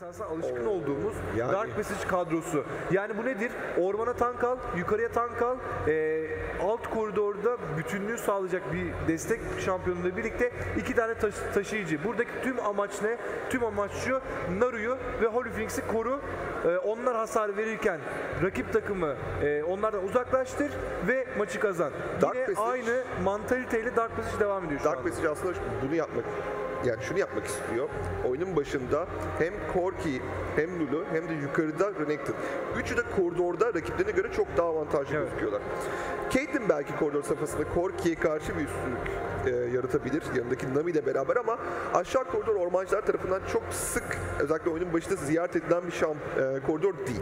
esasında alışkın olduğumuz Dark Passage kadrosu. Yani bu nedir? Ormana tank al, yukarıya tank al, alt koridorda bütünlüğü sağlayacak bir destek şampiyonuyla birlikte 2 tane taşıyıcı. Buradaki tüm amaç ne? Tüm amaç şu: Naru'yu ve Holy Phoenix'i koru. Onlar hasar verirken rakip takımı onlardan uzaklaştır ve maçı kazan. Dark Yine Passage, aynı mantaliteyle Dark Passage devam ediyor şu Dark Passage aslında bunu yapmak, yani şunu yapmak istiyor. Oyunun başında hem Corki, hem Lulu, hem de yukarıda Renekton. Üçü de koridorda rakiplerine göre çok daha avantajlı gözüküyorlar. Caitlyn belki koridor safhasında Corki'ye karşı bir üstünlük yaratabilir yanındaki Nami ile beraber, ama aşağı koridor ormancılar tarafından çok sık, özellikle oyunun başında ziyaret edilen bir koridor değil.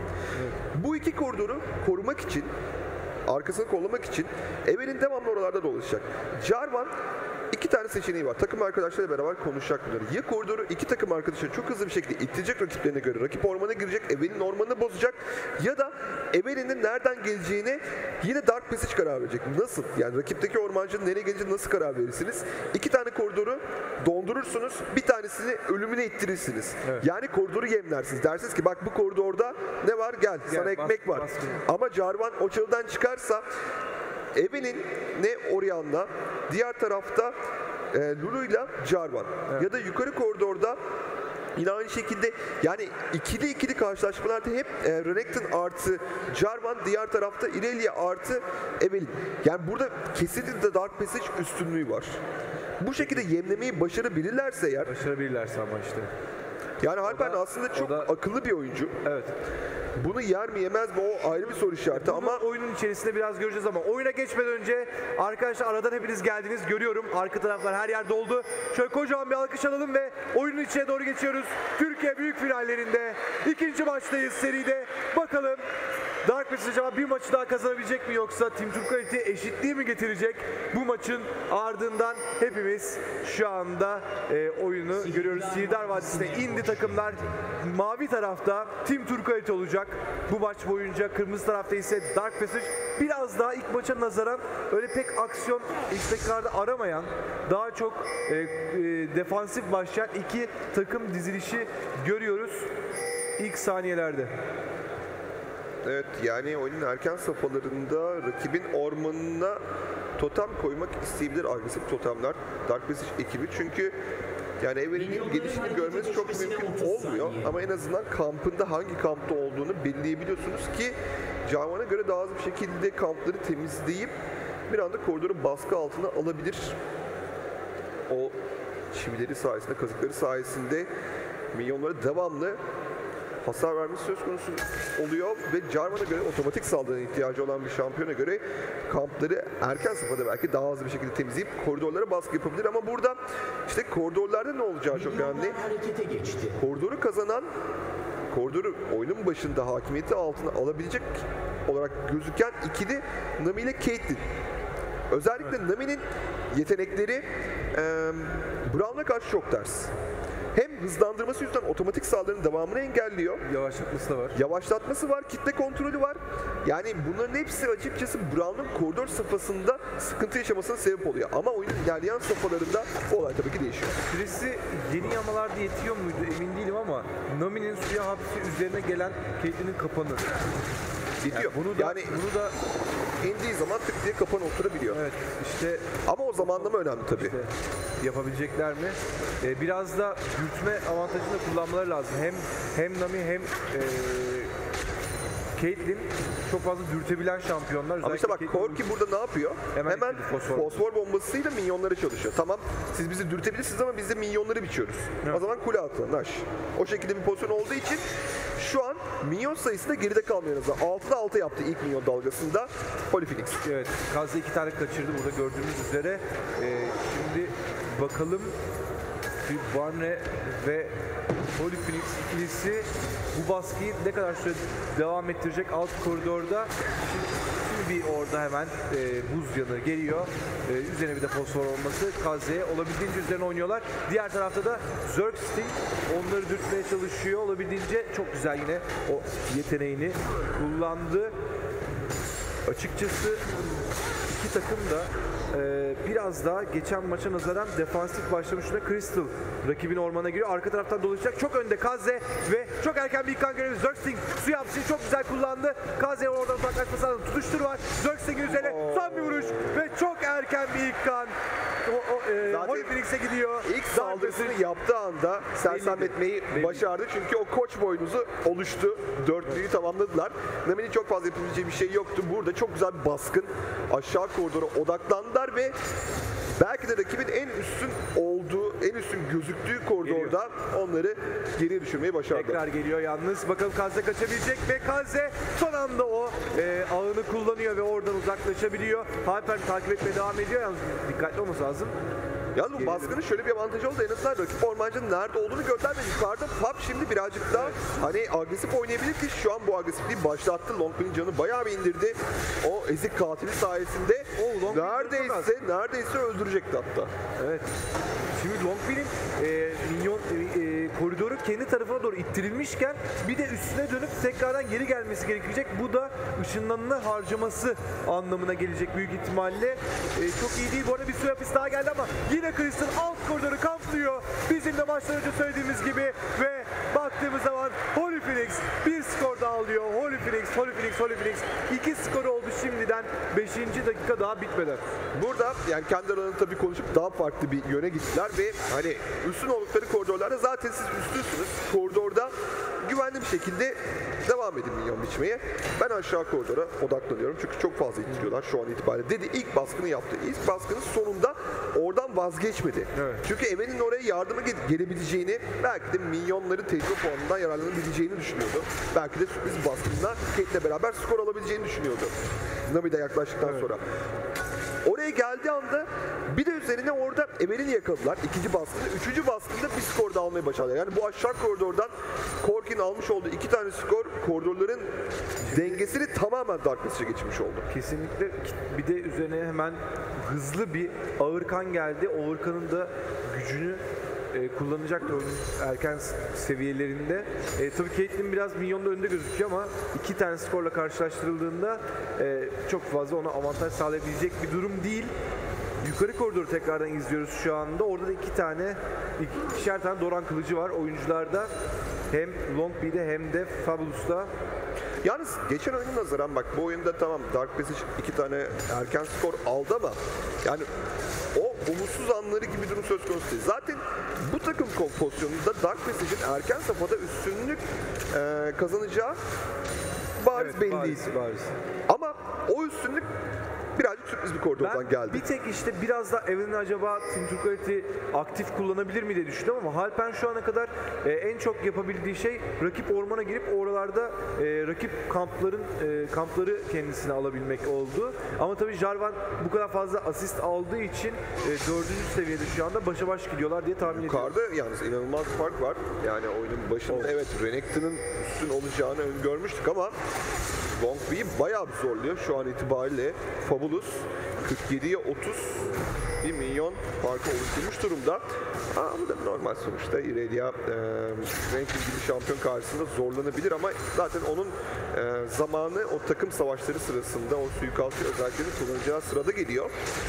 Bu iki koridoru korumak için, arkasını kollamak için Evelynn devamlı oralarda dolaşacak. Jarvan 2 tane seçeneği var. Takım arkadaşlarıyla beraber konuşacak bunları. Ya koridoru 2 takım arkadaşı çok hızlı bir şekilde ittirecek rakiplerine göre. Rakip ormana girecek, Evelynn ormanını bozacak. Ya da Evelynn'in nereden geleceğine yine Dark Passage karar verecek. Nasıl? Yani rakipteki ormancının nereye geleceğine nasıl karar verirsiniz? 2 tane koridoru dondurursunuz. Bir tanesini ölümüne ittirirsiniz. Evet. Yani koridoru yemlersiniz. Dersiniz ki bak bu koridorda ne var? Gel sana ekmek var. Ama Jarvan o çalıdan çıkarsa Evelynn ne Orianna, diğer tarafta Lulu'yla Jarvan. Evet. Ya da yukarı koridorda yine aynı şekilde, yani ikili karşılaşmalarda hep Renekton artı Jarvan, diğer tarafta Irelia artı Evelynn. Yani burada kesinlikle Dark Passage üstünlüğü var. Bu şekilde yemlemeyi başarabilirlerse eğer. Başarabilirlerse ama işte. Yani Alperen aslında çok akıllı bir oyuncu. Evet. Bunu yer mi yemez mi o ayrı bir soru işareti. Bunu ama oyunun içerisinde biraz göreceğiz, ama oyuna geçmeden önce arkadaşlar aradan hepiniz geldiniz, görüyorum. Arka taraflar her yer doldu. Şöyle kocaman bir alkış alalım ve oyunun içine doğru geçiyoruz. Türkiye büyük finallerinde 2. maçtayız seride. Bakalım Dark Passage acaba bir maçı daha kazanabilecek mi, yoksa Team Turquoise eşitliği mi getirecek? Bu maçın ardından hepimiz şu anda oyunu görüyoruz. Sihirdar Vadisi'ne indi takımlar. Mavi tarafta Team Turquoise olacak bu maç boyunca. Kırmızı tarafta ise Dark Passage. Biraz daha ilk maça nazaran öyle pek aksiyon isteklerde aramayan, daha çok defansif başlayan 2 takım dizilişi görüyoruz ilk saniyelerde. Evet, yani oyunun erken safhalarında rakibin ormanına totem koymak isteyebilir, agresif totemler Dark Passage ekibi. Çünkü yani Evelynn'in gelişini görmeniz çok mümkün olmuyor, ama en azından kampında hangi kampta olduğunu belirleyebiliyorsunuz ki Jarvan'a göre daha hızlı bir şekilde kampları temizleyip bir anda koridoru baskı altına alabilir. O çivileri sayesinde, kazıkları sayesinde minyonlara devamlı hasar vermesi söz konusu oluyor ve Jarvan'a göre otomatik saldırıya ihtiyacı olan bir şampiyona göre kampları erken safhada belki daha hızlı bir şekilde temizleyip koridorlara baskı yapabilir, ama burada işte koridorlarda ne olacağı çok önemli. Koridoru kazanan, koridoru oyunun başında hakimiyeti altına alabilecek olarak gözüken ikili Nami ile Caitlyn. Özellikle Nami'nin yetenekleri Braum'a karşı çok ters. Hem hızlandırması yüzünden otomatik saldırının devamını engelliyor. Yavaşlatması da var. Yavaşlatması var, kitle kontrolü var. Yani bunların hepsi açıkçası Braum'un koridor safhasında sıkıntı yaşamasına sebep oluyor. Ama oyunun ilerleyen safhalarında olay tabii ki değişiyor. Süresi yeni yamalarda yetiyor muydu emin değilim, ama Nami'nin suya hapsi üzerine gelen Caitlyn'in kapanı. Bitiyor. Yani bunu da indiği zaman tık diye kapanı oturabiliyor. Evet, işte ama o zamanlama önemli tabii. İşte yapabilecekler mi? Biraz da dürtme avantajını da kullanmaları lazım. Hem Nami hem Caitlyn çok fazla dürtebilen şampiyonlar. Ama işte bak Corki burada ne yapıyor? Hemen fosfor bombasıyla minyonları çalışıyor. Tamam, siz bizi dürtebilirsiniz ama biz de minyonları biçiyoruz. Evet. O zaman kule altına naş. O şekilde bir pozisyon olduğu için şu an minyon sayısı da geride kalmıyor. 6'da 6 yaptı ilk minyon dalgasında Holy Phoenix. Evet, Kaz'da 2 tane kaçırdı burada gördüğünüz üzere. Şimdi bakalım Barne ve Holy Phoenix ikilisi bu baskıyı ne kadar süre devam ettirecek alt koridorda. Şimdi bir orada hemen buz yanı geliyor. Üzerine bir de fosfor olması. Kaze'ye olabildiğince üzerine oynuyorlar. Diğer tarafta da Zergsting onları dürtmeye çalışıyor. Olabildiğince çok güzel yine o yeteneğini kullandı. Açıkçası iki takım da biraz daha geçen maça nazaran defansif başlamış durumda. Crystal rakibin ormana giriyor. Arka taraftan dolaşacak. Çok önde Kaze ve çok erken bir ilkan görevi. Zergsting su yapısı çok güzel kullandı. Kaze oradan uzaklaşması lazım. Tutuştur var. Zergsting'in üzerine son bir vuruş ve çok erken bir ilkan. Holy Phoenix'e gidiyor. İlk saldırısını yaptığı anda sersemletmeyi başardı. Çünkü o koç boynuzu oluştu. Dörtlüyü tamamladılar. Nami'nin çok fazla yapabileceği bir şey yoktu. Burada çok güzel bir baskın. Aşağı koridora odaklandılar ve belki de rakibin en üstün olduğu, en üstün gözüktüğü koridorda onları geriye düşürmeyi başardı. Tekrar geliyor yalnız. Bakalım Kaze kaçabilecek ve Kaze son anda o ağını kullanıyor ve oradan uzaklaşabiliyor. Hyper takip etmeye devam ediyor. Yalnız dikkatli olması lazım. Yalnız bu baskının şöyle bir avantajı oldu. En azından rakip ormancının nerede olduğunu göstermedi. Yukarıda Fab şimdi birazcık daha hani agresif oynayabilir ki şu an bu agresifliği başlattı. Longpin'in canı bayağı bir indirdi. O ezik katili sayesinde neredeyse öldürecekti hatta. Evet. Şimdi Longpin'in minyon koridoru kendi tarafına doğru ittirilmişken bir de üstüne dönüp tekrardan geri gelmesi gerekecek. Bu da ışınlanını harcaması anlamına gelecek büyük ihtimalle. Çok iyi değil. Bu arada bir su yapısı daha geldi ama yine Crystal alt koridoru kamplıyor. Bizim de maçtan önce söylediğimiz gibi ve baktığımız zaman Holy Phoenix bir skor daha alıyor. Holy Phoenix 2 skor oldu şimdiden 5. dakika daha bitmeden. Burada yani kendi aralarında tabii konuşup daha farklı bir yöne gittiler ve hani üstün oldukları koridorlarda zaten siz üstünsünüz. Koridorda güvenli bir şekilde devam edin minyon biçmeye. Ben aşağı koridora odaklanıyorum çünkü çok fazla ittiriyorlar şu an itibariyle dedi. İlk baskını yaptı. İlk baskının sonunda oradan vazgeçmedi. Evet. Çünkü Evel'in oraya yardıma gelebileceğini, belki de minyonların tecrübe puanından yararlanabileceğini düşünüyordu. Belki de sürpriz baskınla Kate'le beraber skor alabileceğini düşünüyordu. Nami de yaklaştıktan sonra. Oraya geldiği anda bir de üzerine orada Evel'ini yakaladılar. İkinci baskında. Üçüncü baskında bir skor da almayı başardılar. Yani bu aşağı koridordan Corki'nin almış olduğu 2 tane skor koridorların dengesini tamamen Darkness'e geçmiş oldu. Kesinlikle. Bir de üzerine hemen hızlı bir Ağırkan geldi. Ağırkan'ın da gücünü kullanacaktır oyunun erken seviyelerinde. Tabii Caitlyn biraz minyonda önde gözüküyor ama 2 tane skorla karşılaştırıldığında çok fazla ona avantaj sağlayabilecek bir durum değil. Yukarı koridoru tekrardan izliyoruz şu anda. Orada da ikişer tane Doran kılıcı var oyuncularda. Hem Longby'de hem de Fabulous'ta. Yalnız geçen oyuna nazaran bak bu oyunda tamam Dark Passage 2 tane erken skor aldı ama yani o umutsuz anları gibi durum söz konusu değil. Zaten bu takım pozisyonunda Dark Passage'in erken safhada üstünlük kazanacağı bariz belliydi. Bariz. Ama o üstünlük birazcık sürpriz bir koridordan geldi. Bir tek işte biraz da Evelyn acaba Team Turquoise'i aktif kullanabilir mi diye düşündüm ama Halpen şu ana kadar en çok yapabildiği şey rakip ormana girip oralarda rakip kampları kendisine alabilmek oldu. Ama tabii Jarvan bu kadar fazla asist aldığı için 4. seviyede şu anda başa baş gidiyorlar diye tahmin ediyorum. Yukarıda yalnız inanılmaz bir fark var. Yani oyunun başında evet Renekton'un üstün olacağını öngörmüştük ama Longby'yi bayağı bir zorluyor şu an itibariyle. Fabulous 47'ye 30 bir milyon farkı oluşturmuş durumda. Bu da normal sonuçta. Irelia ranking gibi şampiyon karşısında zorlanabilir ama zaten onun zamanı o takım savaşları sırasında o suikastçı özelliklerini kullanacağı sırada geliyor.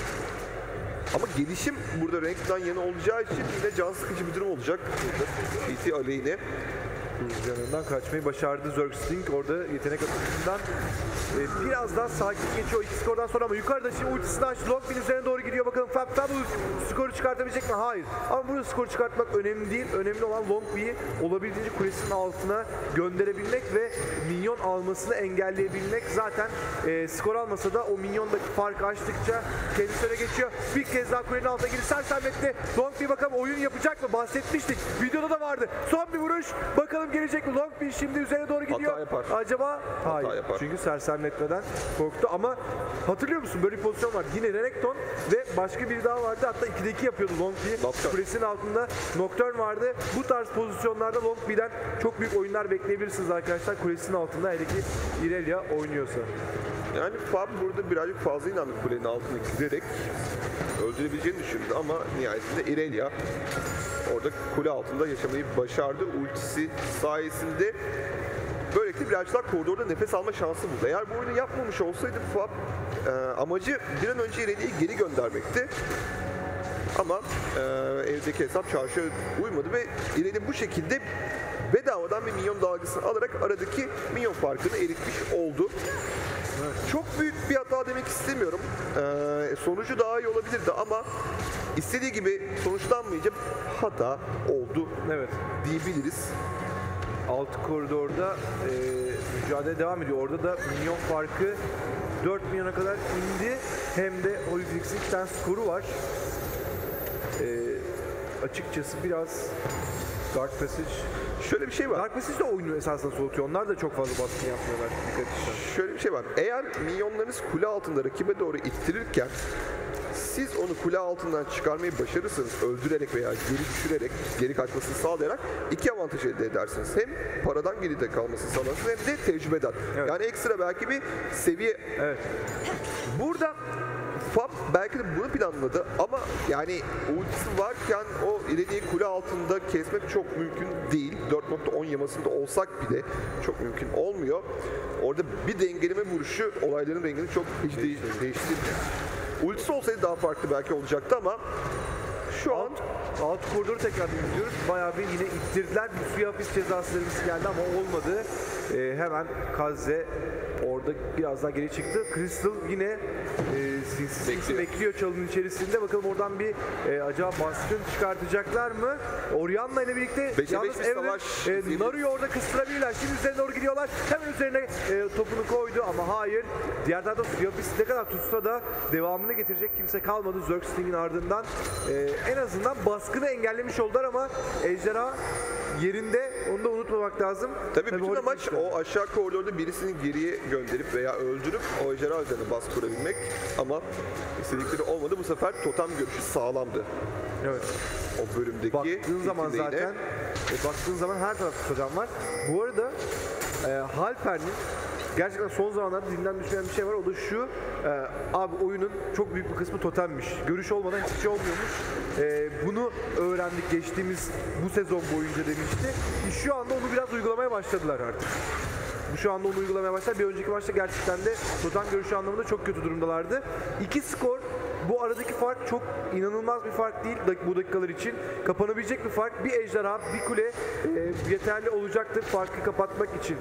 Ama gelişim burada Rank'dan yana olacağı için yine can sıkıcı bir durum olacak. PT aleyhine. Yanından kaçmayı başardı Zergsting. Orada yetenek atışından biraz daha sakin geçiyor iki skordan sonra ama yukarıda şimdi ultisini açtı. Longpin üzerine doğru gidiyor. Bakalım Fabulous skoru çıkartabilecek mi? Hayır. Ama burada skoru çıkartmak önemli değil. Önemli olan Longpin'i olabildiğince kulesinin altına gönderebilmek ve minyon almasını engelleyebilmek. Zaten skor almasa da o minyondaki farkı açtıkça kendisi öne geçiyor. Bir kez daha kulenin altına girip sersemletti. Longpin bakalım oyun yapacak mı? Bahsetmiştik. Videoda da vardı. Son bir vuruş. Bakalım gelecek mi? Longpin şimdi üzerine doğru gidiyor. Hata yapar. Acaba? Hayır. Hata yapar. Çünkü sersemletmeden korktu ama hatırlıyor musun? Böyle bir pozisyon var. Yine Renekton ve başka biri daha vardı. Hatta 2'de 2 yapıyordu Longpin. Kulesinin altında Nocturne vardı. Bu tarz pozisyonlarda Longpin'den çok büyük oyunlar bekleyebilirsiniz arkadaşlar. Kulesinin altında hele ki Irelia oynuyorsa. Yani Fab burada birazcık fazla inandı kulenin altına girerek öldürebileceğini düşündü ama nihayetinde Irelia orada kule altında yaşamayı başardı. Ultisi sayesinde Böylelikle birazcık daha koridorda nefes alma şansı buldu. Eğer bu oyunu yapmamış olsaydı Fab amacı bir an önce ileriye geri göndermekti. Ama evdeki hesap çarşıya uymadı ve İreli bu şekilde bedavadan bir minyon dalgasını alarak aradaki minyon farkını eritmiş oldu. Çok büyük bir hata demek istemiyorum. Sonucu daha iyi olabilirdi ama istediği gibi sonuçlanmayınca hata oldu diyebiliriz. Alt koridorda mücadele devam ediyor. Orada da minyon farkı 4 milyona kadar indi. Hem de Olympics'in 2 tane skoru var. Açıkçası biraz Dark Passage. Şöyle bir şey var. Dark Passage de oyunu esasında soğutuyor. Onlar da çok fazla baskı yapmıyorlar. Dikkat edin. Şöyle bir şey var. Eğer minyonlarınız kule altında rakibe doğru ittirirken siz onu kule altından çıkarmayı başarırsanız öldürerek veya geri düşürerek, geri kaçmasını sağlayarak 2 avantaj elde edersiniz. Hem paradan geride kalmasını sağlarsınız hem de tecrübeden. Evet. Yani ekstra belki bir seviye. Evet. Burada Fab belki de bunu planladı ama yani ultisi varken o ileriyi kule altında kesmek çok mümkün değil. 4.10 yamasında olsak bile çok mümkün olmuyor. Orada bir dengeleme vuruşu olayların rengini çok hiç değiştirmiyor. Ultisi olsaydı daha farklı belki olacaktı ama şu an alt koridoru tekrar izliyoruz. Bayağı bir yine ittirdiler. Bir suya hapis cezası verilmesi geldi ama olmadı. Hemen Kazze orada biraz daha geri çıktı. Crystal yine sinsi bekliyor çalının içerisinde. Bakalım oradan bir acaba baskın çıkartacaklar mı? Orianna ile birlikte yalnız Naru'yu orada kıstırabilirler. Şimdi üzerine doğru gidiyorlar. Hemen üzerine topunu koydu ama hayır. Diğer tarafta suya hapis ne kadar tutsa da devamını getirecek kimse kalmadı Zergsting'in ardından. En azından baskını engellemiş oldular ama ejderha yerinde, onu da unutmamak lazım. Tabii bütün amaç o aşağı koridorda birisini geriye gönderip veya öldürüp o ejderha üzerine baskı kurabilmek ama istedikleri olmadı. Bu sefer totem görüşü sağlamdı. Evet. O bölümdeki baktığın zaman zaten baktığın zaman her tarafta totem var. Bu arada Halper'in gerçekten son zamanlarda dinden düşmeyen bir şey var. O da şu, abi oyunun çok büyük bir kısmı totemmiş. Görüş olmadan hiçbir şey olmuyormuş. Bunu öğrendik geçtiğimiz bu sezon boyunca demişti. Şu anda onu biraz uygulamaya başladılar artık. Şu anda onu uygulamaya başladılar. Bir önceki maçta gerçekten de totem görüşü anlamında çok kötü durumdalardı. 2 skor. Bu aradaki fark çok inanılmaz bir fark değil bu dakikalar için. Kapanabilecek bir fark. Bir ejderha, bir kule yeterli olacaktır farkı kapatmak için.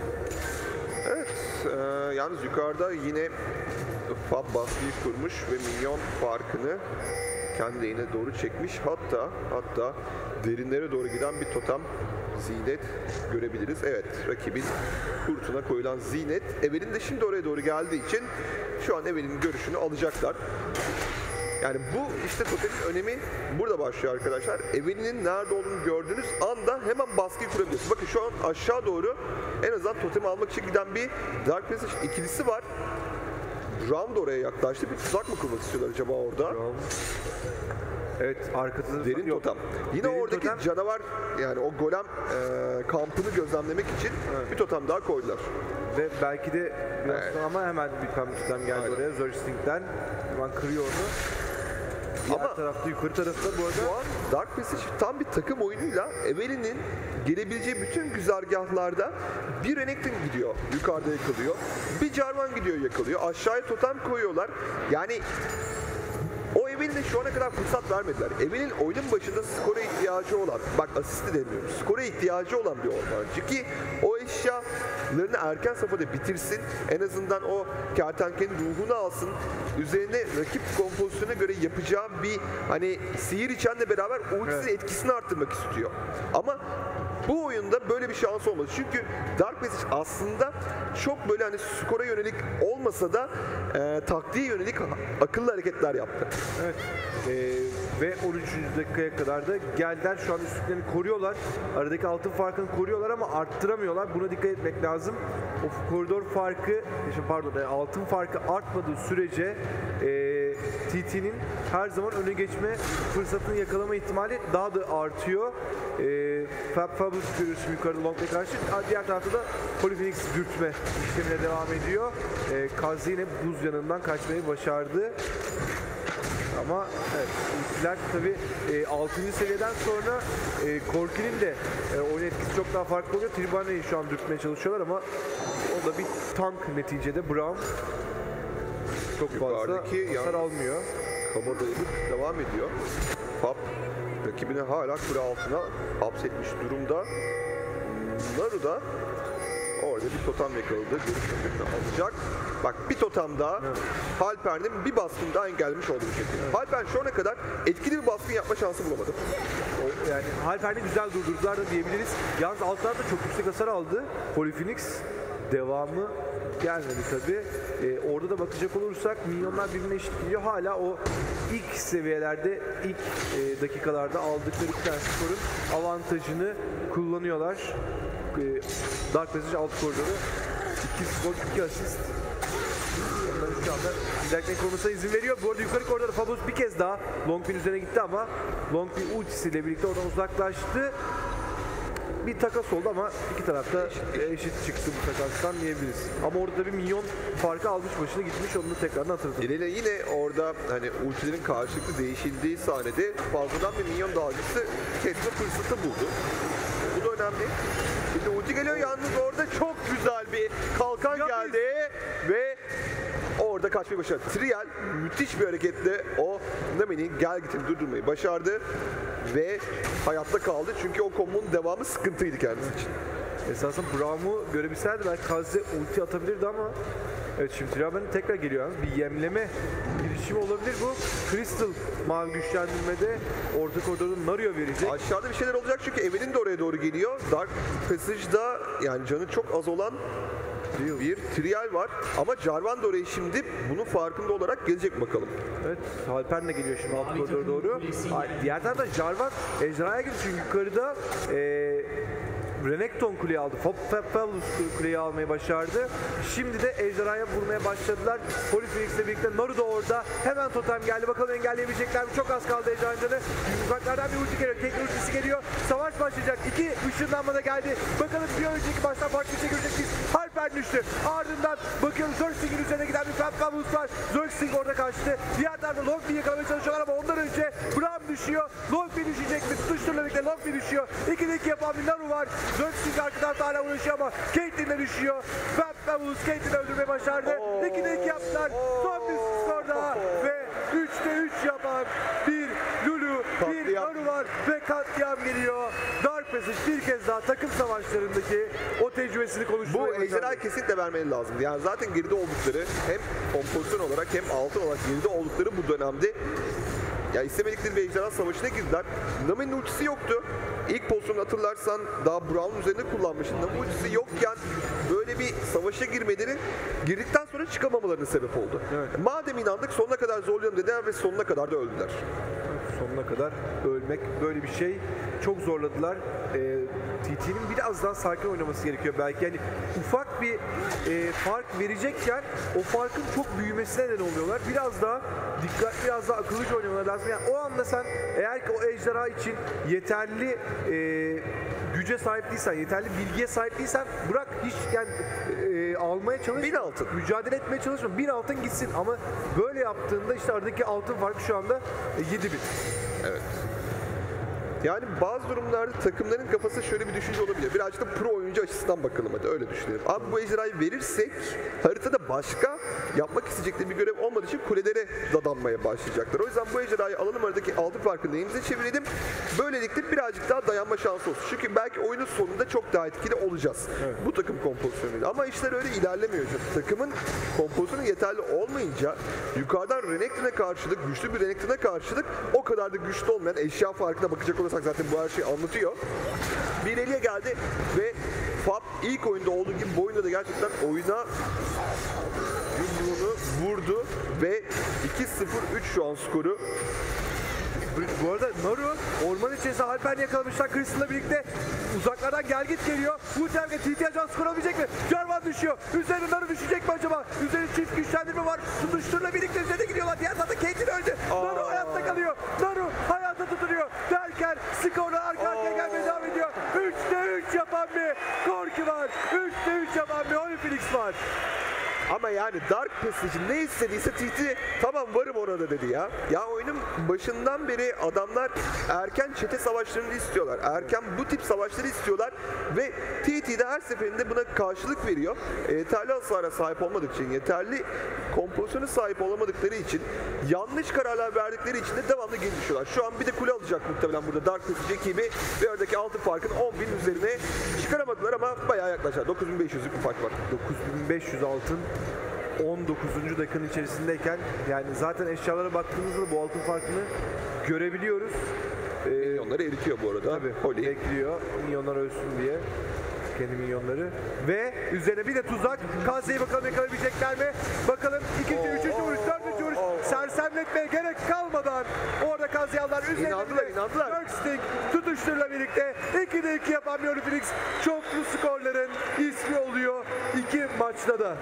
Evet, yalnız yukarıda yine Fab baskıyı kurmuş ve minyon farkını kendi lehine doğru çekmiş. Hatta derinlere doğru giden bir totem Zinet görebiliriz. Evet, rakibin kurtuna koyulan Zinet. Evelyn de şimdi oraya doğru geldiği için şu an Evelyn'in görüşünü alacaklar. Yani bu işte totemin önemi burada başlıyor arkadaşlar. Evelyn'in nerede olduğunu gördüğünüz anda hemen baskıyı kurabiliyorsunuz. Bakın şu an aşağı doğru en azından totemi almak için giden bir Dark Passage ikilisi var. Round oraya yaklaştı. Bir tuzak mı kurmak istiyorlar acaba orada? Evet, arkada derin totem. Yine derin oradaki totem. Canavar yani o golem kampını gözlemlemek için bir totem daha koydular. Ve belki de biraz ama hemen bir totem geldi oraya. Zergsting'den hemen kırıyor onu. Diğer tarafta, yukarı tarafta bu arada. Şu an Dark Passage tam bir takım oyunuyla Evelyn'in gelebileceği bütün güzergahlarda bir Renekton gidiyor, yukarıda yakalıyor. Bir Jarvan gidiyor, yakalıyor. Aşağıya totem koyuyorlar. Yani o Evelyn'e şu ana kadar fırsat vermediler. Evelyn oyunun başında skora ihtiyacı olan, bak asisti demiyorum, skora ihtiyacı olan bir ormancı ki o eşyalarını erken safhada bitirsin. En azından o kertenkelenin ruhunu alsın. Üzerine rakip kompozisyona göre yapacağı bir hani sihir içenle beraber ultisinin etkisini arttırmak istiyor. Ama bu oyunda böyle bir şans olmadı. Çünkü Dark Passage aslında çok böyle hani skora yönelik olmasa da taktiğe yönelik akıllı hareketler yaptı. Evet. Ve 13. dakikaya kadar da geldiler. Şu an üstünlerini koruyorlar. Aradaki altın farkını koruyorlar ama arttıramıyorlar. Buna dikkat etmek lazım. O koridor farkı, altın farkı artmadığı sürece TT'nin her zaman öne geçme fırsatını yakalama ihtimali daha da artıyor. Fabulous görüyorsun yukarıda Long'la karşı. Diğer tarafta da Polyphenix dürtme işlemine devam ediyor. Kazzi yine buz yanından kaçmayı başardı. Ama evet, ultiler tabii 6. seviyeden sonra Corki'nin de oyun etkisi çok daha farklı oluyor. Tribane'yi şu an dürtmeye çalışıyorlar ama o da bir tank neticede. Braum çok fazla Yukarıdaki hasar almıyor. Kabadayılık devam ediyor. Fab rakibini hala kule altına hapsetmiş durumda. Naru da orada bir totem yakaladı. Görüşmekten alacak. Bak bir totem daha. Evet. Halper'in bir baskın daha engellemiş oldu bu şekilde. Evet. Halper şu ana kadar etkili bir baskın yapma şansı bulamadı. Yani Halper'ini güzel durdurdular da diyebiliriz. Yalnız altlar da çok yüksek hasar aldı. Polyphenix devamı gelmedi tabi. Orada da bakacak olursak milyonlar birbirine eşit gidiyor. Hala o ilk seviyelerde, ilk dakikalarda aldıkları iki tane skorun avantajını kullanıyorlar. Dark Passage alt koridoru 2 skor, 2 asist. Onların şu anda Blackneck korumasına izin veriyor. Bu arada yukarı koridorda Fabulous bir kez daha Longpin üzerine gitti ama Longpin ultisiyle birlikte oradan uzaklaştı. Bir takas oldu ama iki tarafta eşit çıktı bu takastan diyebiliriz. Ama orada da bir milyon farkı almış başına gitmiş, onu da tekrardan hatırladım. Irelia yine orada hani ultilerin karşılıklı değişildiği sahnede fazladan bir milyon dalgası kesme fırsatı buldu. Bu da önemli. Şimdi ulti geliyor yalnız orada çok güzel bir kalkan geldi ve orada kaçmayı başardı. Trial müthiş bir hareketle o Nami'nin Gelgit'ini durdurmayı başardı ve hayatta kaldı çünkü o kombonun devamı sıkıntıydı kendisi için. Esasında Braum'u görebilseydi belki Kaze ulti atabilirdi ama evet, şimdi Trial'ın tekrar geliyor yalnız. Bir yemleme girişimi olabilir bu. Crystal mavi güçlendirmede orta koridorda Naru'ya verecek. Aşağıda bir şeyler olacak çünkü Evelyn de oraya doğru geliyor. Dark Passage'da yani canı çok az olan bir Trial var ama Jarvan da oraya şimdi bunun farkında olarak gelecek bakalım. Evet, Halper de geliyor şimdi alt koridora doğru. Diğer tarafta Jarvan ejderhaya gidiyor çünkü yukarıda Renekton kuleyi aldı. Fabulous kuleyi almayı başardı. Şimdi de ejderhaya vurmaya başladılar. Polyphenix'le birlikte Naru da orada. Hemen totem geldi. Bakalım engelleyebilecekler mi? Çok az kaldı ejderhanın canı. Uzaklardan bir ulti geliyor. Caitlyn ultisi geliyor. Savaş başlayacak. İki ışınlanma da geldi. Bakalım bir önceki baştan farklı bir şey görecek miyiz? Halper düştü. Ardından bakıyoruz Zergsting'in üzerine giden bir Fabulous var. Zergsting orada kaçtı. Diğer tarafta Longpin'i yakalamaya çalışıyorlar ama ondan önce Braum düşüyor. Longpin düşecek mi? Tutuşturla birlikte Longpin düşüyor. 2'de 2 yapan bir Naru var. Zergsting arkadan hala uğraşıyor ama Caitlyn de düşüyor. Fabulous Caitlyn'i öldürmeyi başardı. 2'de 2 yaptılar. Son bir skor daha ve 3'te 3 yapan bir Lulu, bir Naru var ve katliam geliyor. Dark Passage bir kez daha takım savaşlarındaki o tecrübesini konuşmaya Bu başardı. ejderhayı kesinlikle vermeleri lazım. Yani zaten geride oldukları hem kompozisyon olarak hem altın olarak geride oldukları bu dönemde ya istemedikleri bir ejderha savaşına girdiler. Nami'nin ultisi yoktu. İlk pozisyonu hatırlarsan daha Braum'un üzerinde kullanmıştı. Nami ultisi yokken böyle bir savaşa girmeleri girdikten sonra çıkamamalarının sebep oldu. Evet. Madem inandık sonuna kadar zorlayalım dediler ve sonuna kadar da öldüler. Sonuna kadar ölmek böyle bir şey. Çok zorladılar. TT'nin biraz daha sakin oynaması gerekiyor belki. Yani ufak bir fark verecekken o farkın çok büyümesine neden oluyorlar. Biraz daha dikkat, biraz daha akıllıca oynamaları lazım. Yani o anda sen eğer ki o ejderha için yeterli güce sahip değilsen, yeterli bilgiye sahip değilsen bırak hiç yani almaya çalış. 1000 altın. Mücadele etmeye çalışma. 1000 altın gitsin ama böyle yaptığında işte aradaki altın farkı şu anda 7000. Evet. Yani bazı durumlarda takımların kafası şöyle bir düşünce olabilir. Birazcık da pro oyuncu açısından bakalım hadi öyle düşünelim. Abi bu ejderhayı verirsek haritada başka yapmak isteyecekleri bir görev olmadığı için kulelere dadanmaya başlayacaklar. O yüzden bu ejderhayı alalım, aradaki altın farkını elimize çevirelim. Böylelikle birazcık daha dayanma şansı olsun. Çünkü belki oyunun sonunda çok daha etkili olacağız. Evet. Bu takım kompozisyonuyla. Ama işler öyle ilerlemiyor. Takımın kompozisyonu yeterli olmayınca yukarıdan Renekton'a karşılık, güçlü bir Renekton'a karşılık o kadar da güçlü olmayan eşya farkına bakacak olursak zaten bu her şeyi anlatıyor. Bir Irelia geldi ve Fab ilk oyunda olduğu gibi bu oyunda da gerçekten oyuna yumruğunu vurdu ve 2-0-3 şu an skoru. Bu arada Naru orman içerisinde Halper'le yakalamışlar Crystal'la birlikte. Uzaklardan Gelgit geliyor. Bu temke TT ajan skor alabilecek mi? Jarvan düşüyor. Üzerine Naru düşecek mi acaba? Üzerine çift güçlendirme var. Tutuşturla birlikte üzerine gidiyorlar. Diğer tarafta Caitlyn öldü. Naru hayatta kalıyor. Naru hayatta tutunuyor. Derken skorlar arka arkaya gelmeye devam ediyor. 3'te 3 yapan bir Corki var. 3'te 3 yapan bir Polyphenix var. Ama yani Dark Passage'in ne istediyse TT tamam varım orada dedi ya. Ya oyunun başından beri adamlar erken çete savaşlarını istiyorlar. Erken bu tip savaşları istiyorlar ve TT de her seferinde buna karşılık veriyor. Yeterli hasara sahip olmadıkları için, yeterli kompozisyona sahip olamadıkları için, yanlış kararlar verdikleri için de devamlı geri düşüyorlar. Şu an bir de kule alacak muhtemelen burada Dark Passage ekibi ve oradaki altın farkın 10.000 üzerine çıkaramadılar ama bayağı yaklaşar. 9.500'lük bir fark var. 9500 altın 19. dakikanın içerisindeyken, yani zaten eşyalara baktığımızda bu altın farkını görebiliyoruz. Minyonları eritiyor bu arada. Tabii Holy. bekliyor minyonlar ölsün diye, kendi minyonları, ve üzerine bir de tuzak. Kaze'yi bakalım yakalayabilecekler mi? Bakalım ikinci, üçüncü vuruş, dördüncü vuruş. Sersemletmeye gerek kalmadan orada Kaze'yi aldılar. İnandılar. Darksting tutuşturla birlikte 2'de 2 yapan Mighty Phoenix çoklu skorların ismi oluyor iki maçta da.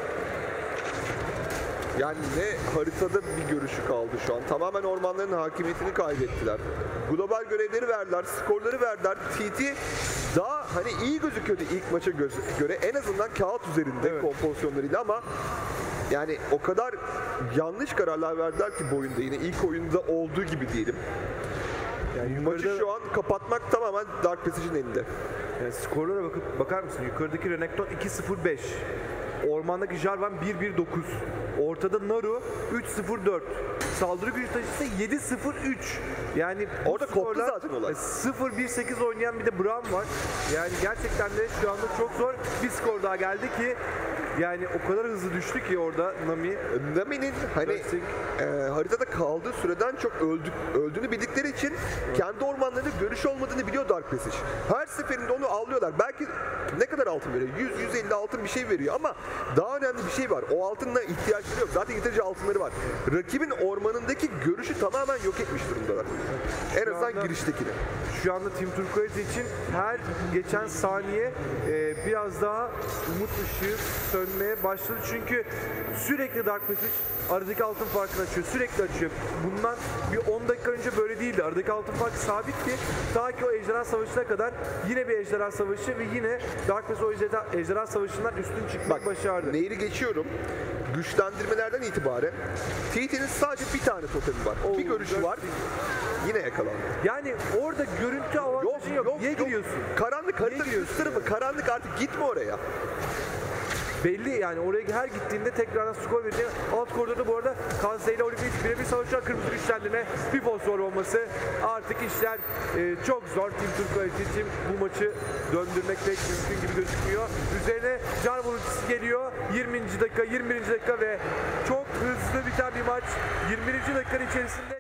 Yani ne haritada bir görüşü kaldı şu an. Tamamen ormanların hakimiyetini kaybettiler. Global görevleri verdiler, skorları verdiler. TT daha hani iyi gözüküyordu ilk maça göre. En azından kağıt üzerinde kompozisyonlarıyla ama yani o kadar yanlış kararlar verdiler ki bu oyunda, yine ilk oyunda olduğu gibi diyelim. Yani Maçı şu an kapatmak tamamen Dark Passage'in elinde. Yani skorlara bakar mısın? Yukarıdaki Renekton 2-0-5. Ormandaki Jarvan 1-1-9. Ortada Naru 3-0-4. Saldırı gücü taşısı 7-0-3. Yani orada koptu zaten olay. 0-1-8 oynayan bir de Braum var. Yani gerçekten de şu anda çok zor bir skor daha geldi ki, yani o kadar hızlı düştü ki orada Nami. Nami'nin hani haritada kaldığı süreden çok öldüğünü bildikleri için kendi ormanlarında görüş olmadığını biliyor Dark Passage. Her seferinde onu avlıyorlar. Belki ne kadar altın veriyor? 100-150 altın bir şey veriyor ama daha önemli bir şey var. O altınla ihtiyaçları yok. Zaten yeterince altınları var. Rakibin ormanındaki görüşü tamamen yok etmiş durumdalar. En azından giriştekini. Şu anda Team Turquoise için her geçen saniye biraz daha umut ışığı sönmeye başladı. Çünkü sürekli Dark Passage aradaki altın farkını açıyor. Sürekli açıyor. Bundan bir 10 dakika önce böyle değildi. Aradaki altın farkı sabitti. Ta ki o ejderha savaşına kadar yine bir ejderha savaşı ve yine Dark Passage o ejderha savaşından üstün çıkmak başardı. Nehri geçiyorum. Güçlendirmelerden itibaren TT'nin sadece bir tane totemi var. Bir görüşü var. Yine yakalandı. Yani orada görüntü avantajı yok. Niye giriyorsun? Karanlık harita tarafı karanlık, artık gitme oraya. Belli yani, oraya her gittiğinde tekrardan skor verecek. Alt koridorda bu arada Kaze ile Olimpiyat birebir savaşan kırmızı güçlendirme, bir fosfor olması. Artık işler çok zor. Team Turquoise için bu maçı döndürmek pek mümkün gibi gözükmüyor. Üzerine Jarvan ultisi geliyor. 20. dakika, 21. dakika ve çok hızlı biten bir maç. 21. dakikanın içerisinde